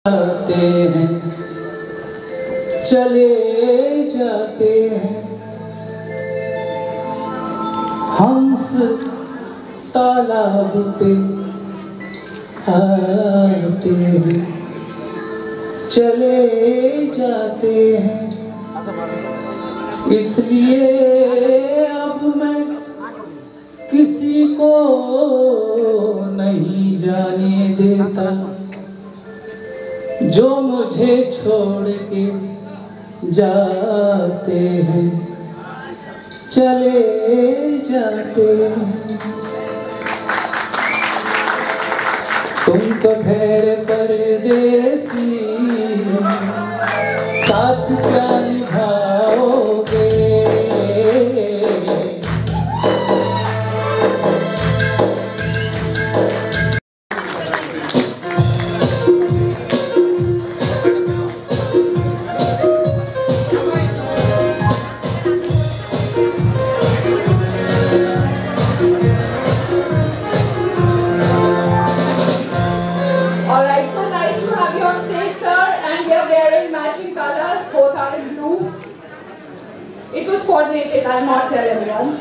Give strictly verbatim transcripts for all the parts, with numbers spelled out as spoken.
आते हैं चले जाते हैं, हंस तालाब पे आते हैं चले जाते हैं। इसलिए अब मैं किसी को नहीं जाने देता, जो मुझे छोड़ के जाते हैं चले जाते हैं। तुम तो ठहरे परदेसी, साथ क्या निभाओगे? It was coordinated, I'll not tell everyone.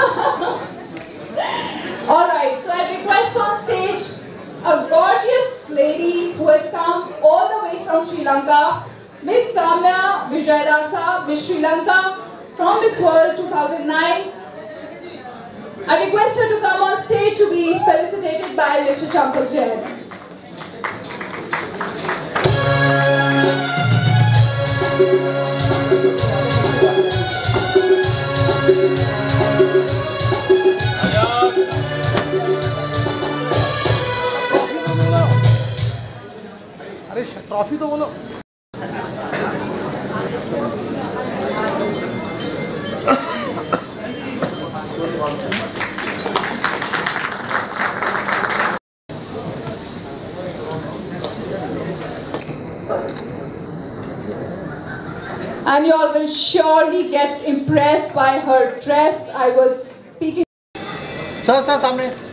Alright, so I request on stage a gorgeous lady who has come all the way from Sri Lanka, Miss Kamya Vijayadasa, Miss Sri Lanka from Miss World two thousand nine. I request her to come on stage to be felicitated by Mister Champak Jain. अरे trophy तो बोलो। And you all will surely get impressed by her dress. I was speaking. Sir sir सामने